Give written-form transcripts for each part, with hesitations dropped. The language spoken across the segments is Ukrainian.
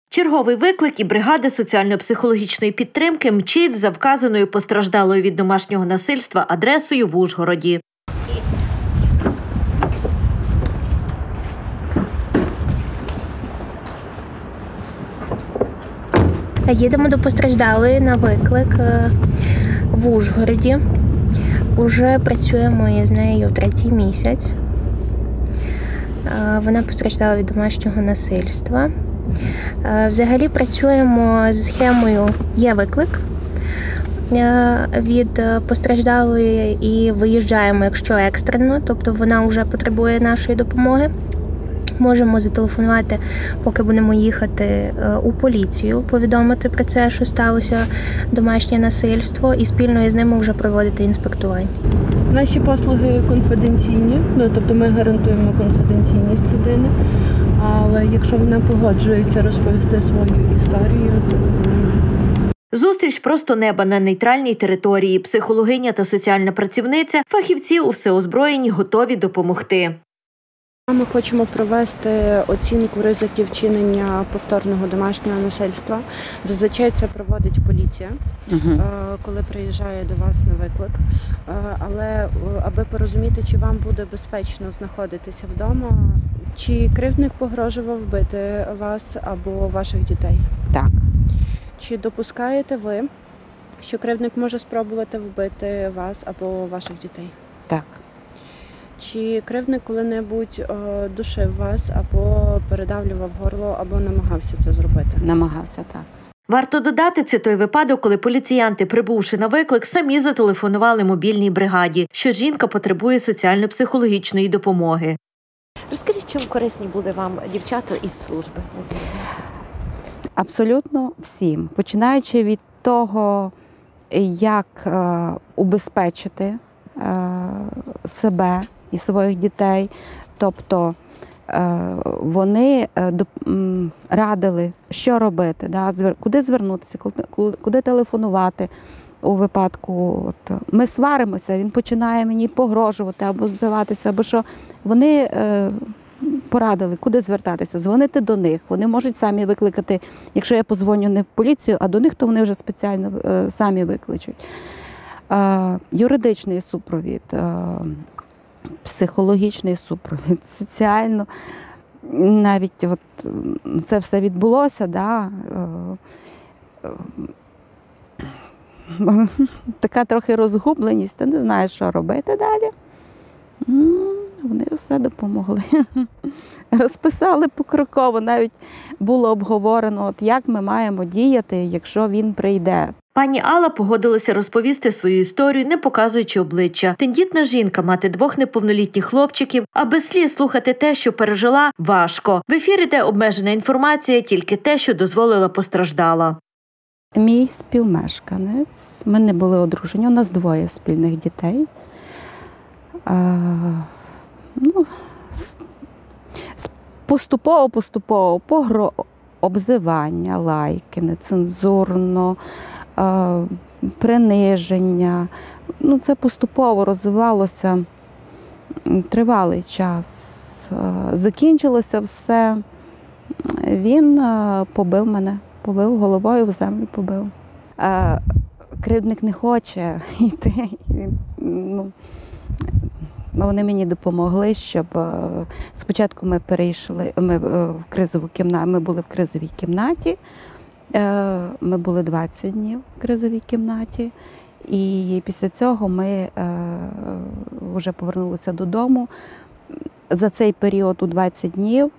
Черговий виклик і бригада соціально-психологічної підтримки мчить за вказаною постраждалою від домашнього насильства адресою в Ужгороді. Їдемо до постраждалої на виклик в Ужгороді. Уже працюємо з нею 3-й місяць. Вона постраждала від домашнього насильства. Взагалі працюємо за схемою «Є виклик» від постраждалої і виїжджаємо, якщо екстрено, тобто вона вже потребує нашої допомоги. Можемо зателефонувати, поки будемо їхати, у поліцію, повідомити про це, що сталося домашнє насильство, і спільно із ними вже проводити інспектування. Наші послуги конфіденційні, тобто ми гарантуємо конфіденційність людини, але якщо вона погоджується розповісти свою історію, то... Зустріч просто неба на нейтральній території. Психологиня та соціальна працівниця, фахівці у всеозброєнні готові допомогти. Ми хочемо провести оцінку ризиків вчинення повторного домашнього насильства. Зазвичай це проводить поліція, коли приїжджає до вас на виклик. Але аби порозуміти, чи вам буде безпечно знаходитися вдома, чи кривдник погрожував вбити вас або ваших дітей? Так. Чи допускаєте ви, що кривдник може спробувати вбити вас або ваших дітей? Так. Чи кривдник коли-небудь душив вас або передавлював горло, або намагався це зробити? Намагався, так. Варто додати, це той випадок, коли поліціянти, прибувши на виклик, самі зателефонували мобільній бригаді, що жінка потребує соціально-психологічної допомоги. Розкажіть, чим корисні були вам дівчата із служби? Абсолютно всім. Починаючи від того, як убезпечити себе і своїх дітей. Тобто вони радили, що робити, куди звернутися, куди телефонувати у випадку. Ми сваримося, він починає мені погрожувати або здаватися, або що. Вони порадили, куди звертатися, дзвонити до них. Вони можуть самі викликати, якщо я подзвоню не в поліцію, а до них, то вони вже спеціально самі викличуть. Юридичний супровід, психологічний супровід, соціально. Навіть це все відбулося, така трохи розгубленість, ти не знаєш, що робити далі. Вони все допомогли. Розписали покроково, навіть було обговорено, як ми маємо діяти, якщо він прийде. Пані Алла погодилася розповісти свою історію, не показуючи обличчя. Тендітна жінка, мати 2 неповнолітніх хлопчиків, а без слів слухати те, що пережила, важко. В ефірі йде обмежена інформація, тільки те, що дозволила постраждала. Мій співмешканець, ми не були одружені, у нас 2 спільних дітей. Поступово обзивання, лайки, нецензурно, приниження. Це поступово розвивалося тривалий час. Закінчилося все. Він побив мене, побив головою в землю, побив. Кривдник не хоче йти. Вони мені допомогли, щоб спочатку ми перейшли, в кризову кімнату, ми були в кризовій кімнаті, ми були 20 днів в кризовій кімнаті, і після цього ми вже повернулися додому. За цей період у 20 днів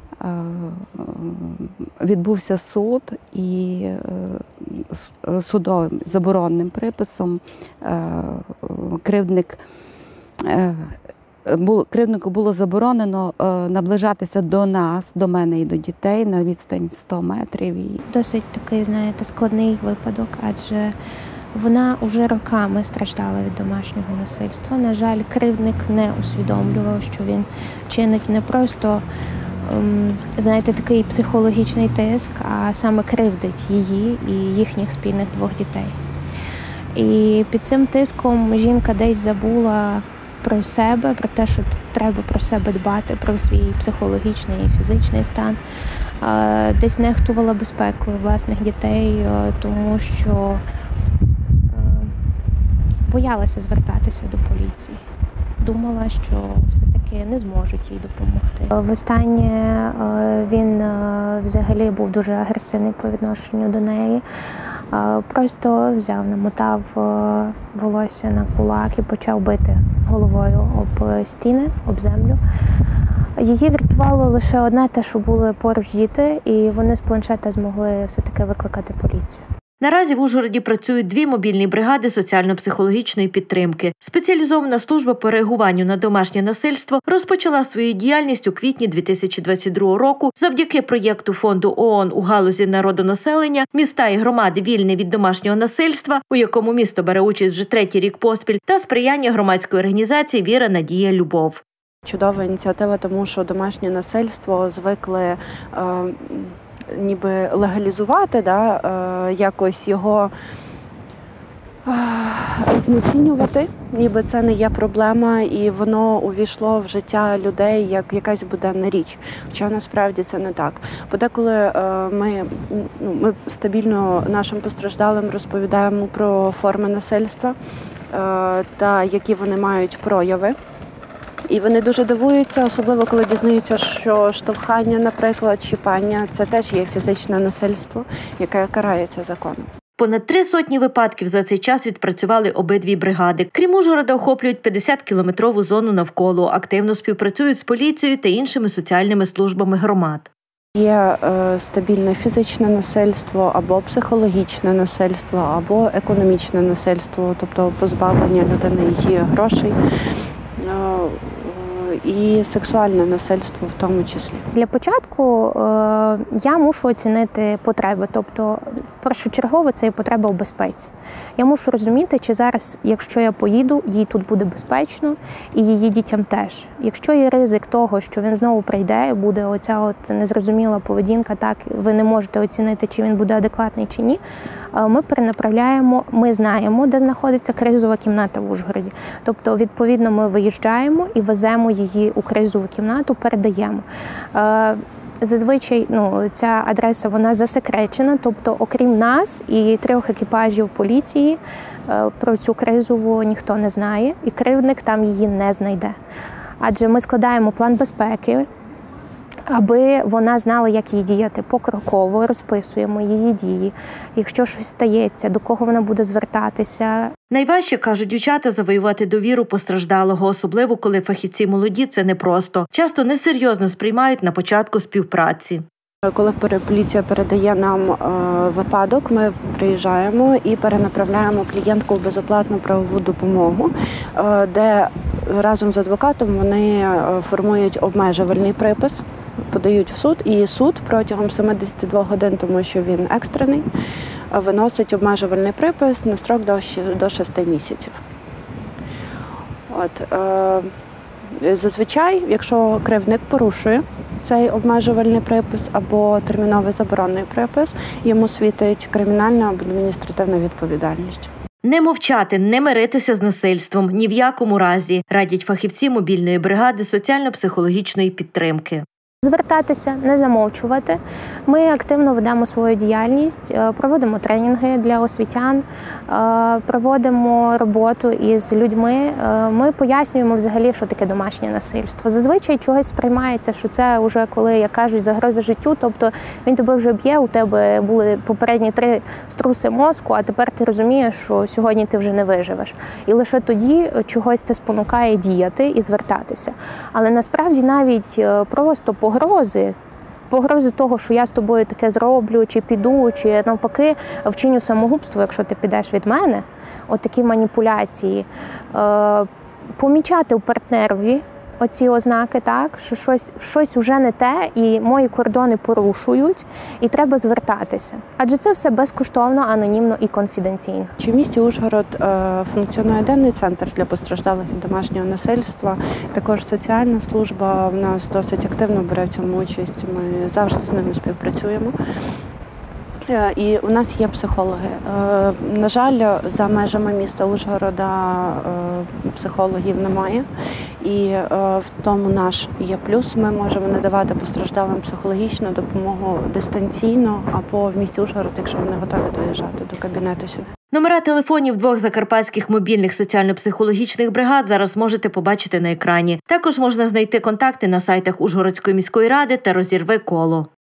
відбувся суд, і судовим заборонним приписом кривднику було заборонено наближатися до нас, до мене і до дітей на відстань 100 метрів. Досить такий, складний випадок, адже вона вже роками страждала від домашнього насильства. На жаль, кривдник не усвідомлював, що він чинить не просто, такий психологічний тиск, а саме кривдить її і їхніх спільних 2 дітей. І під цим тиском жінка десь забула про себе, про те, що треба про себе дбати, про свій психологічний і фізичний стан. десь нехтувала безпекою власних дітей, тому що боялася звертатися до поліції. Думала, що все-таки не зможуть їй допомогти. Востаннє він взагалі був дуже агресивний по відношенню до неї. Просто взяв, намотав волосся на кулак і почав бити головою об стіни, об землю. Її врятувало лише одне те, що були поруч діти, і вони з планшета змогли все-таки викликати поліцію. Наразі в Ужгороді працюють 2 мобільні бригади соціально-психологічної підтримки. Спеціалізована служба по реагуванню на домашнє насильство розпочала свою діяльність у квітні 2022 року завдяки проєкту Фонду ООН у галузі народонаселення «Міста і громади вільні від домашнього насильства», у якому місто бере участь вже 3-й рік поспіль, та сприяння громадської організації «Віра, надія, любов». Чудова ініціатива, тому що домашнє насильство звикли ніби легалізувати, якось його знецінювати, ніби це не є проблема, і воно увійшло в життя людей як якась буденна річ. Хоча насправді це не так. Подеколи ми стабільно нашим постраждалим розповідаємо про форми насильства та які вони мають прояви. І вони дуже дивуються, особливо коли дізнаються, що штовхання, наприклад, чіпання – це теж є фізичне насильство, яке карається законом. Понад 300 випадків за цей час відпрацювали обидві бригади. Крім Ужгорода, охоплюють 50-кілометрову зону навколо, активно співпрацюють з поліцією та іншими соціальними службами громад. Є стабільне фізичне насильство, або психологічне насильство, або економічне насильство, тобто позбавлення людини її грошей. І сексуальне насильство в тому числі. Для початку я мушу оцінити потреби, тобто першочергово це є потреба у безпеці. Я мушу розуміти, чи зараз, якщо я поїду, їй тут буде безпечно і її дітям теж. Якщо є ризик того, що він знову прийде і буде оця от незрозуміла поведінка, так ви не можете оцінити, чи він буде адекватний чи ні, ми перенаправляємо, ми знаємо, де знаходиться кризова кімната в Ужгороді. Тобто, відповідно, ми виїжджаємо і веземо її у кризову кімнату, передаємо. Зазвичай ця адреса вона засекречена, тобто окрім нас і 3 екіпажів поліції про цю кризову ніхто не знає і кривдник там її не знайде. Адже ми складаємо план безпеки, аби вона знала, як їй діяти покроково, розписуємо її дії. Якщо щось стається, до кого вона буде звертатися. Найважче, кажуть дівчата, завоювати довіру постраждалого, особливо коли фахівці молоді, це непросто. Часто несерйозно сприймають на початку співпраці. Коли поліція передає нам випадок, ми приїжджаємо і перенаправляємо клієнтку в безоплатну правову допомогу, де разом з адвокатом вони формують обмежувальний припис, подають в суд, і суд протягом 72 годин, тому що він екстрений, виносить обмежувальний припис на строк до 6 місяців. Зазвичай, якщо кривдник порушує цей обмежувальний припис або терміновий заборонний припис, йому світить кримінальна або адміністративна відповідальність. Не мовчати, не миритися з насильством ні в якому разі, радять фахівці мобільної бригади соціально-психологічної підтримки. Звертатися, не замовчувати. Ми активно ведемо свою діяльність, проводимо тренінги для освітян, проводимо роботу із людьми. Ми пояснюємо взагалі, що таке домашнє насильство. Зазвичай чогось сприймається, що це вже коли, як кажуть, загроза життю, тобто він тебе вже б'є, у тебе були попередні 3 струси мозку, а тепер ти розумієш, що сьогодні ти вже не виживеш. І лише тоді чогось це спонукає діяти і звертатися. Але насправді навіть просто погрози того, що я з тобою таке зроблю, чи піду, чи навпаки вчиню самогубство, якщо ти підеш від мене, от такі маніпуляції. Помічати у партнерові оці ознаки, так, що щось вже не те, і мої кордони порушують, і треба звертатися. Адже це все безкоштовно, анонімно і конфіденційно. В місті Ужгород функціонує денний центр для постраждалих від домашнього насильства. Також соціальна служба в нас досить активно бере в цьому участь. Ми завжди з ними співпрацюємо. І у нас є психологи. На жаль, за межами міста Ужгорода психологів немає. І в тому наш є плюс. Ми можемо надавати постраждалим психологічну допомогу дистанційно або в місті Ужгород, якщо вони готові доїжджати до кабінету сюди. Номера телефонів 2 закарпатських мобільних соціально-психологічних бригад зараз можете побачити на екрані. Також можна знайти контакти на сайтах Ужгородської міської ради та «Розірви коло».